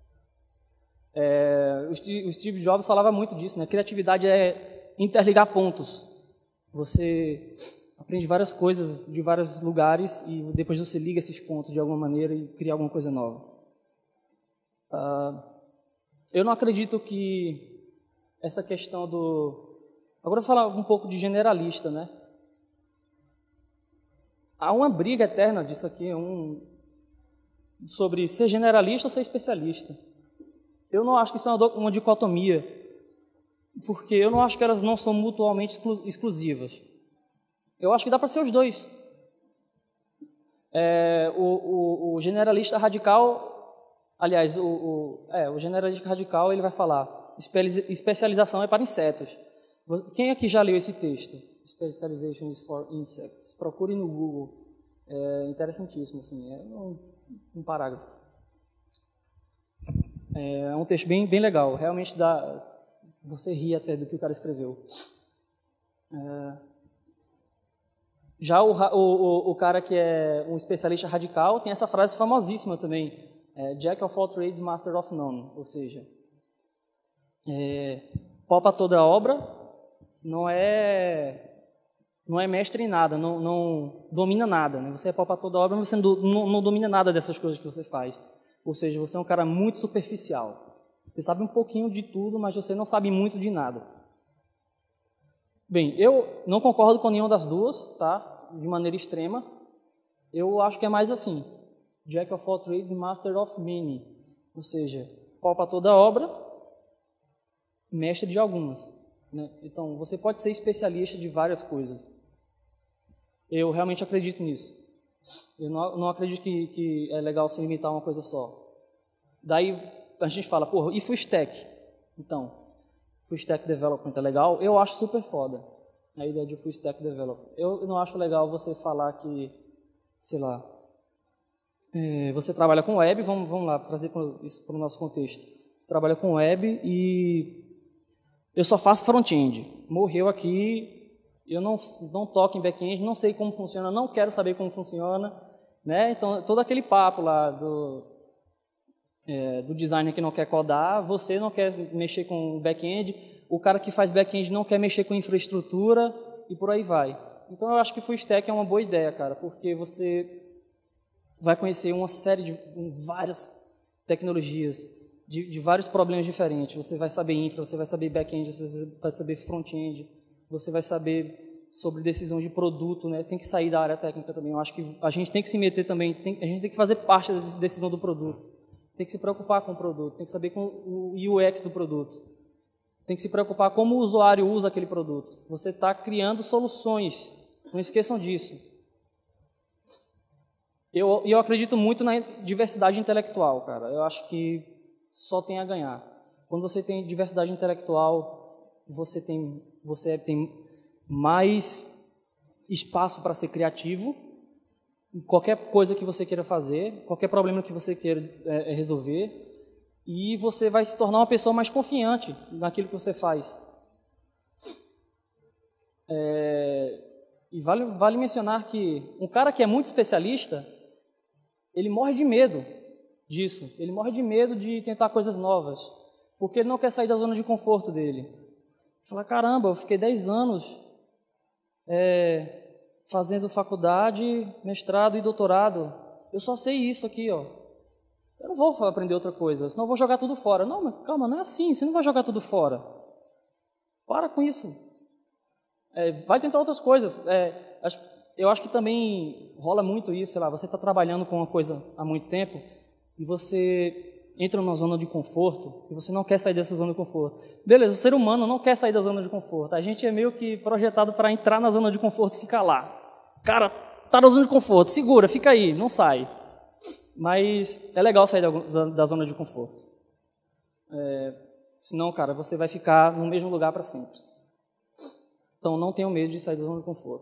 O Steve Jobs falava muito disso, né? Criatividade é interligar pontos. Você aprende várias coisas de vários lugares e depois você liga esses pontos de alguma maneira e cria alguma coisa nova. Eu não acredito que essa questão do... Agora eu vou falar um pouco de generalista, né? Há uma briga eterna disso aqui, sobre ser generalista ou ser especialista. Eu não acho que isso é uma dicotomia, porque eu não acho que elas não são mutuamente exclusivas. Eu acho que dá para ser os dois. O generalista radical, aliás, o generalista radical, ele vai falar, especialização é para insetos. Quem aqui já leu esse texto? Specialization is for insects. Procure no Google. É interessantíssimo, assim, é um parágrafo. É um texto bem, bem legal, realmente você ri até do que o cara escreveu. Já o cara que é um especialista radical tem essa frase famosíssima também, Jack of all trades, master of none, ou seja, pau para toda obra, não é mestre em nada, não domina nada, né? Você é pau para toda obra, mas você não domina nada dessas coisas que você faz. Ou seja, você é um cara muito superficial. Você sabe um pouquinho de tudo, mas você não sabe muito de nada. Bem, eu não concordo com nenhuma das duas, tá? De maneira extrema. Eu acho que é mais assim. Jack of all trades, master of many. Ou seja, pau para toda obra, mestre de algumas, né? Então, você pode ser especialista de várias coisas. Eu realmente acredito nisso. Eu não acredito que é legal se limitar a uma coisa só. Daí a gente fala, porra, e full stack? Então, full stack development é legal? Eu acho super foda a ideia de full stack development. Eu não acho legal você falar que, sei lá, você trabalha com web, vamos lá, trazer isso para o nosso contexto. Você trabalha com web e eu só faço front-end. Morreu aqui... Eu não toco em back-end, não sei como funciona, não quero saber como funciona, né? Então, todo aquele papo lá do designer que não quer codar, você não quer mexer com back-end, o cara que faz back-end não quer mexer com infraestrutura e por aí vai. Então, eu acho que full stack é uma boa ideia, cara, porque você vai conhecer uma série de várias tecnologias, de vários problemas diferentes. Você vai saber infra, você vai saber back-end, você vai saber front-end, você vai saber sobre decisão de produto, né? Tem que sair da área técnica também. Eu acho que a gente tem que se meter também, a gente tem que fazer parte da decisão do produto. tem que se preocupar com o produto, tem que saber com o UX do produto, tem que se preocupar como o usuário usa aquele produto. Você está criando soluções, não esqueçam disso. Eu acredito muito na diversidade intelectual, cara. Eu acho que só tem a ganhar. Quando você tem diversidade intelectual, você tem mais espaço para ser criativo em qualquer coisa que você queira fazer, qualquer problema que você queira resolver, e você vai se tornar uma pessoa mais confiante naquilo que você faz. E vale mencionar que um cara que é muito especialista, ele morre de medo disso, ele morre de medo de tentar coisas novas, porque ele não quer sair da zona de conforto dele. Fala, caramba, eu fiquei 10 anos fazendo faculdade, mestrado e doutorado, eu só sei isso aqui, ó. Eu não vou aprender outra coisa, senão eu vou jogar tudo fora. Não, mas calma, não é assim, você não vai jogar tudo fora. Para com isso. Vai tentar outras coisas. Eu acho que também rola muito isso, sei lá, você está trabalhando com uma coisa há muito tempo e você entra numa zona de conforto e você não quer sair dessa zona de conforto. Beleza, o ser humano não quer sair da zona de conforto. A gente é meio que projetado para entrar na zona de conforto e ficar lá. Cara, tá na zona de conforto, segura, fica aí, não sai. Mas é legal sair da zona de conforto. Senão, cara, você vai ficar no mesmo lugar para sempre. Então, não tenham medo de sair da zona de conforto.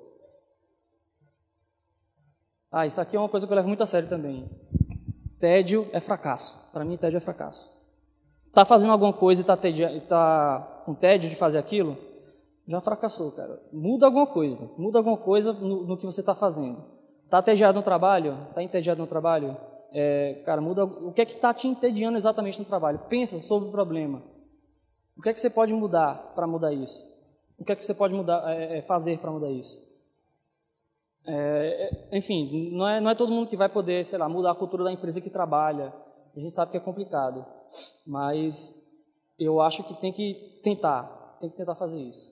Isso aqui é uma coisa que eu levo muito a sério também. Tédio é fracasso. Para mim, tédio é fracasso. Está fazendo alguma coisa e está com tédio de fazer aquilo, já fracassou, cara. Muda alguma coisa no que você está fazendo. Está entediado no trabalho? Está entediado no trabalho? Cara, muda. O que é que está te entediando exatamente no trabalho? Pensa sobre o problema. O que é que você pode mudar para mudar isso? O que é que você pode fazer para mudar isso? Enfim, não é todo mundo que vai poder, sei lá, mudar a cultura da empresa que trabalha. A gente sabe que é complicado, mas eu acho que tem que tentar fazer isso.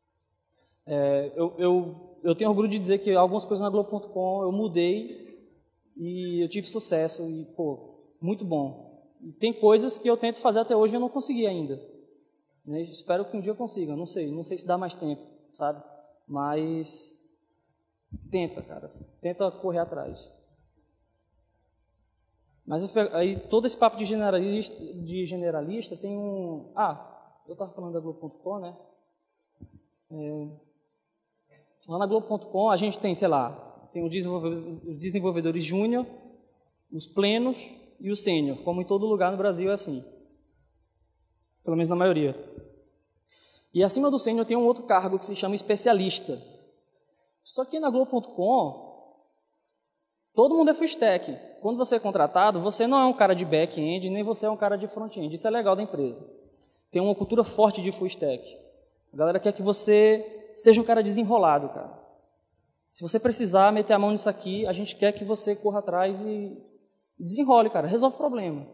Eu tenho orgulho de dizer que algumas coisas na Globo.com eu mudei e eu tive sucesso e, muito bom. E tem coisas que eu tento fazer até hoje e eu não consegui ainda. Né? Espero que um dia eu consiga, não sei se dá mais tempo, sabe? Mas tenta, cara, tenta correr atrás. Mas aí todo esse papo de generalista tem um... eu estava falando da Globo.com, né? Lá na Globo.com a gente tem, sei lá, tem os desenvolvedores júnior, os plenos e os sênior, como em todo lugar no Brasil é assim. Pelo menos na maioria. E acima do sênior tem um outro cargo que se chama especialista. Só que na Globo.com, todo mundo é full stack. Quando você é contratado, você não é um cara de back-end, nem você é um cara de front-end. Isso é legal da empresa. Tem uma cultura forte de full stack. A galera quer que você seja um cara desenrolado, cara. Se você precisar meter a mão nisso aqui, a gente quer que você corra atrás e desenrole, cara. Resolve o problema.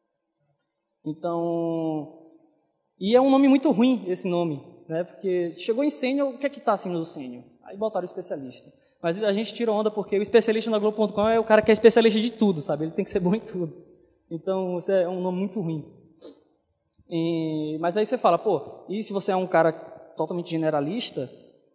Então, e é um nome muito ruim, esse nome, né? Porque chegou em sênior, o que é que está acima do sênior? Aí botaram o especialista. Mas a gente tira onda porque o especialista na Globo.com é o cara que é especialista de tudo, sabe? Ele tem que ser bom em tudo. Então, isso é um nome muito ruim. Mas aí você fala, e se você é um cara totalmente generalista,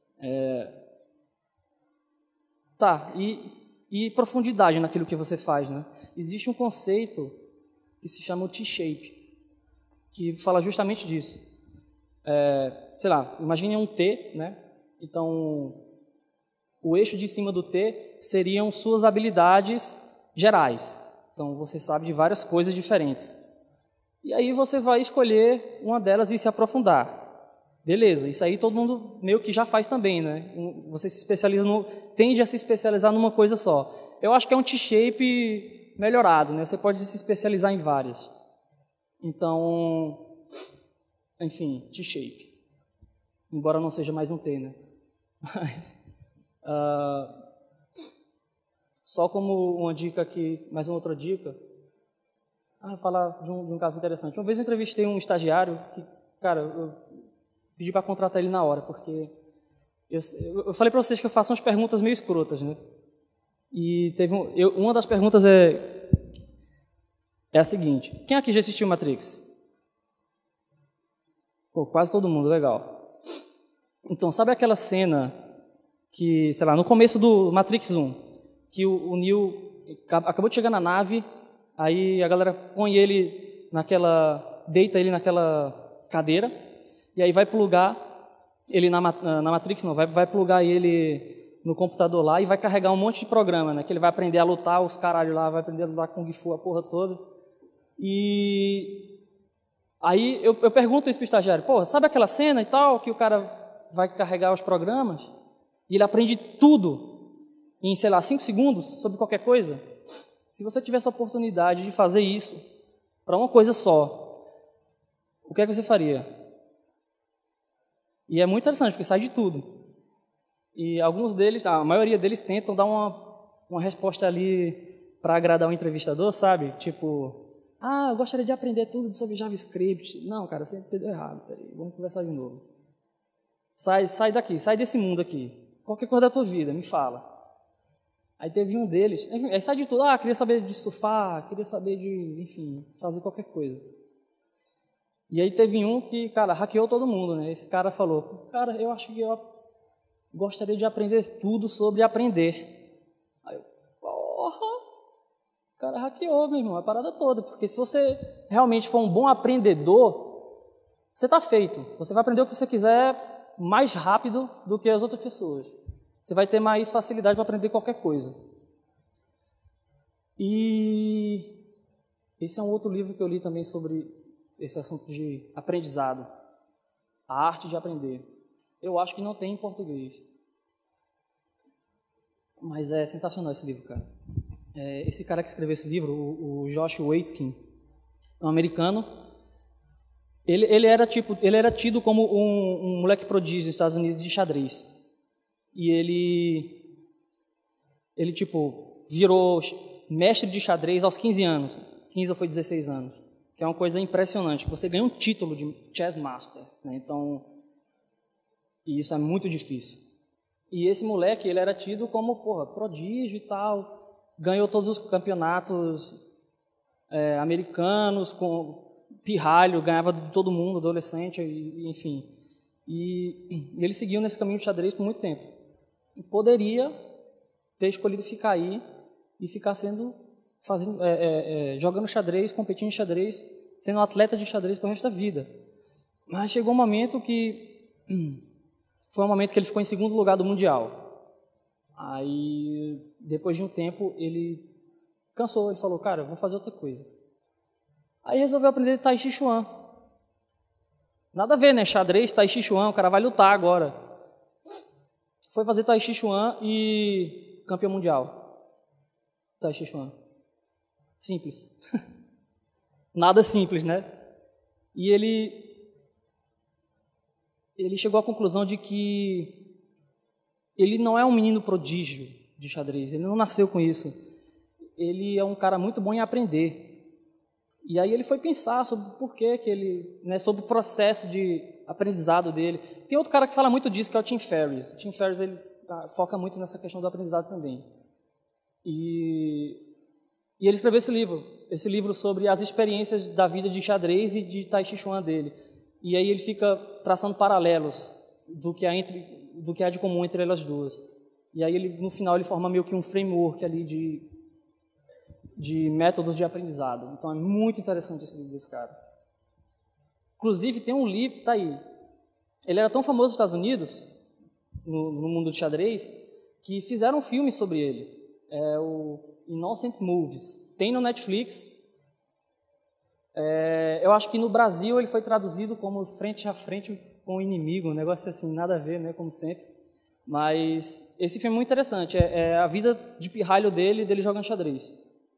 e profundidade naquilo que você faz, né? Existe um conceito que se chama o T-shape, que fala justamente disso. Sei lá, imagine um T, né? Então, o eixo de cima do T seriam suas habilidades gerais. Então, você sabe de várias coisas diferentes. E aí você vai escolher uma delas e se aprofundar. Beleza, isso aí todo mundo meio que já faz também, né? Você se especializa tende a se especializar numa coisa só. Eu acho que é um T-shape melhorado, né? Você pode se especializar em várias. Então, enfim, T-shape. Embora não seja mais um T, né? Mas, só como uma dica aqui, mais uma outra dica. Vou falar de um caso interessante. Uma vez eu entrevistei um estagiário que, cara, eu pedi para contratar ele na hora, porque eu falei para vocês que eu faço umas perguntas meio escrotas, né? E teve uma das perguntas é a seguinte. Quem aqui já assistiu Matrix? Pô, quase todo mundo, legal. Então, sabe aquela cena que, sei lá, no começo do Matrix 1, que o Neo acabou de chegar na nave, aí a galera põe ele deita ele naquela cadeira, e aí vai plugar ele na Matrix, não, vai plugar ele no computador lá e vai carregar um monte de programa, né, que ele vai aprender a lutar, os caralho lá, vai aprender a lutar Kung Fu, a porra toda. E aí eu pergunto isso pro estagiário, pô, sabe aquela cena e tal, que o cara vai carregar os programas e ele aprende tudo em, sei lá, 5 segundos sobre qualquer coisa? Se você tivesse a oportunidade de fazer isso para uma coisa só, o que é que você faria? E é muito interessante, porque sai de tudo. E alguns deles, a maioria deles tentam dar uma resposta ali para agradar o entrevistador, sabe? Tipo, eu gostaria de aprender tudo sobre JavaScript. Não, cara, você entendeu errado. Peraí, vamos conversar de novo. Sai daqui, sai desse mundo aqui. Qualquer coisa da tua vida, me fala. Aí teve um deles, enfim, aí sai de tudo. Queria saber de surfar, queria saber de, enfim, fazer qualquer coisa. E aí teve um que, cara, hackeou todo mundo, né? Esse cara falou, cara, eu acho que eu gostaria de aprender tudo sobre aprender. Aí eu, porra, o cara hackeou, meu irmão, a parada toda. Porque se você realmente for um bom aprendedor, você está feito. Você vai aprender o que você quiser mais rápido do que as outras pessoas. Você vai ter mais facilidade para aprender qualquer coisa. E esse é um outro livro que eu li também sobre esse assunto de aprendizado. A arte de aprender. Eu acho que não tem em português. Mas é sensacional esse livro, cara. Esse cara que escreveu esse livro, o Josh Waitzkin, um americano, ele era tido como um moleque prodígio nos Estados Unidos de xadrez. E ele tipo, virou mestre de xadrez aos 15 anos. 15 ou foi 16 anos. Que é uma coisa impressionante. Você ganha um título de Chess Master, né? Então, e isso é muito difícil. E esse moleque, ele era tido como, prodígio e tal. Ganhou todos os campeonatos americanos, com pirralho, ganhava de todo mundo, adolescente, enfim. E ele seguiu nesse caminho de xadrez por muito tempo. E poderia ter escolhido ficar aí e ficar jogando xadrez, competindo em xadrez, sendo um atleta de xadrez pro resto da vida. Mas chegou um momento que foi um momento que ele ficou em segundo lugar do Mundial. Aí, depois de um tempo, ele cansou, ele falou, cara, vou fazer outra coisa. Aí resolveu aprender Tai Chi Chuan. Nada a ver, né? Xadrez, Tai Chi Chuan, o cara vai lutar agora. Foi fazer Tai Chi Chuan e campeão mundial. Tai Chi Chuan. Simples. Nada simples, né? E ele chegou à conclusão de que ele não é um menino prodígio de xadrez, ele não nasceu com isso. Ele é um cara muito bom em aprender. E aí ele foi pensar sobre o porquê que ele, né, sobre o processo de aprendizado dele. Tem outro cara que fala muito disso, que é o Tim Ferriss. O Tim Ferriss, ele foca muito nessa questão do aprendizado também. E ele escreveu esse livro sobre as experiências da vida de xadrez e de Tai Chi Chuan dele. E aí ele fica traçando paralelos do que há de comum entre elas duas. E aí no final ele forma meio que um framework ali de métodos de aprendizado. Então é muito interessante esse livro desse cara. Inclusive tem um livro, tá aí. Ele era tão famoso nos Estados Unidos, no mundo do xadrez, que fizeram um filme sobre ele. É o Innocent Moves. Tem no Netflix. Eu acho que no Brasil ele foi traduzido como frente a frente com o inimigo, um negócio assim, nada a ver, né, como sempre. Mas esse filme é muito interessante. É a vida de pirralho dele jogando xadrez.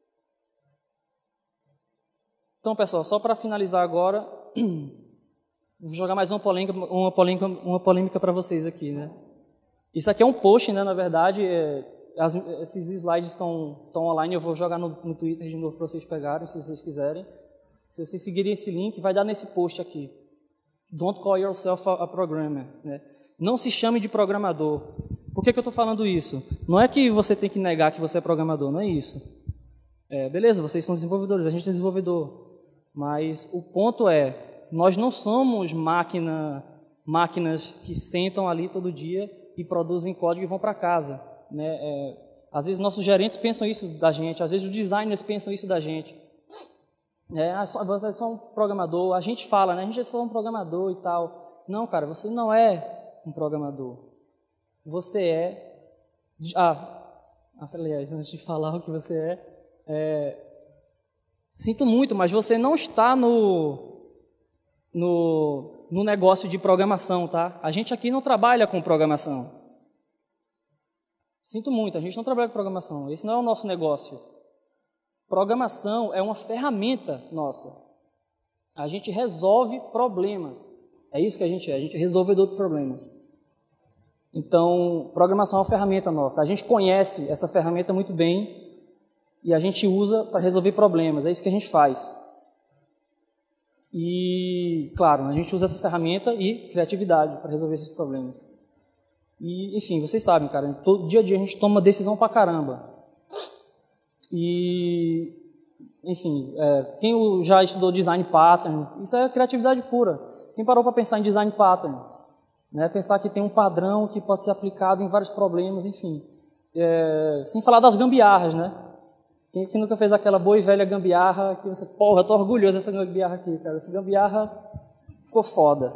Então, pessoal, só para finalizar agora, vou jogar mais uma polêmica para vocês aqui, né? Isso aqui é um post, né? Na verdade, esses slides estão online. Eu vou jogar no Twitter de novo para vocês pegarem, se vocês quiserem. Se vocês seguirem esse link, vai dar nesse post aqui. Don't call yourself a programmer, né? Não se chame de programador. Por que eu estou falando isso? Não é que você tem que negar que você é programador, não é isso. Beleza, vocês são desenvolvedores, a gente é desenvolvedor, mas o ponto é, nós não somos máquinas que sentam ali todo dia e produzem código e vão para casa, né? Às vezes nossos gerentes pensam isso da gente, às vezes os designers pensam isso da gente. Você é só um programador, a gente fala, né? A gente é só um programador e tal. Não, cara, você não é um programador. Você é... aliás, antes de falar o que você sinto muito, mas você não está no negócio de programação, tá? A gente aqui não trabalha com programação. Sinto muito, a gente não trabalha com programação. Esse não é o nosso negócio. Programação é uma ferramenta nossa. A gente resolve problemas. É isso que a gente é resolvedor de problemas. Então, programação é uma ferramenta nossa. A gente conhece essa ferramenta muito bem e a gente usa para resolver problemas. É isso que a gente faz. E, claro, a gente usa essa ferramenta e criatividade para resolver esses problemas. E, enfim, vocês sabem, cara, todo dia a dia a gente toma decisão pra caramba. E, enfim, quem já estudou design patterns, isso é criatividade pura. Quem parou para pensar em design patterns, né, pensar que tem um padrão que pode ser aplicado em vários problemas, enfim. Sem falar das gambiarras, né? Quem nunca fez aquela boa e velha gambiarra que você, porra, eu tô orgulhoso dessa gambiarra aqui, cara. Essa gambiarra ficou foda.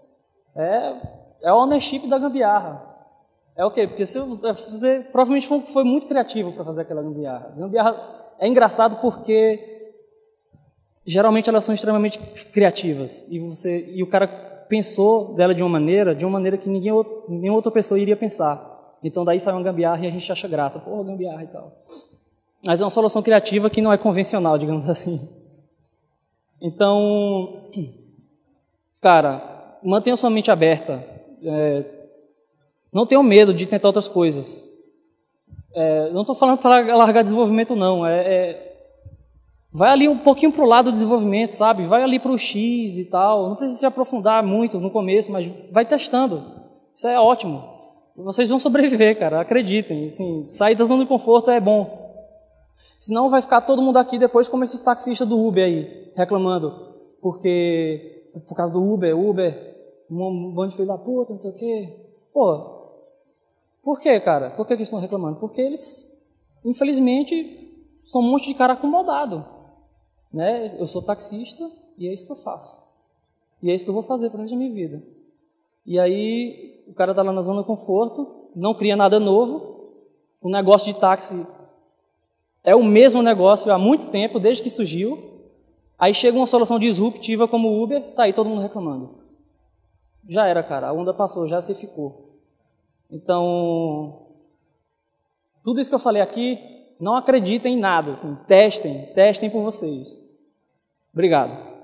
É o ownership da gambiarra. É o quê? Porque você provavelmente foi muito criativo para fazer aquela gambiarra. Gambiarra é engraçado porque geralmente elas são extremamente criativas e o cara pensou dela de uma maneira que nenhuma outra pessoa iria pensar. Então daí sai uma gambiarra e a gente acha graça. Pô, gambiarra e tal. Mas é uma solução criativa que não é convencional, digamos assim. Então, cara, mantenha sua mente aberta. Não tenham medo de tentar outras coisas. Não estou falando para largar desenvolvimento, não. Vai ali um pouquinho para o lado do desenvolvimento, sabe? Vai ali para o X e tal. Não precisa se aprofundar muito no começo, mas vai testando. Isso é ótimo. Vocês vão sobreviver, cara. Acreditem. Assim, sair da zona de conforto é bom. Senão vai ficar todo mundo aqui depois como esses taxistas do Uber aí, reclamando. Por causa do Uber, um bando de filho da puta, não sei o quê. Pô, por quê, cara? Por que eles estão reclamando? Porque eles, infelizmente, são um monte de cara acomodado. Né? Eu sou taxista e é isso que eu faço. E é isso que eu vou fazer para o resto da minha vida. E aí, o cara está lá na zona de conforto, não cria nada novo. O negócio de táxi é o mesmo negócio há muito tempo, desde que surgiu. Aí chega uma solução disruptiva como o Uber, tá aí todo mundo reclamando. Já era, cara, a onda passou, já se ficou. Então, tudo isso que eu falei aqui, não acreditem em nada, assim, testem por vocês. Obrigado.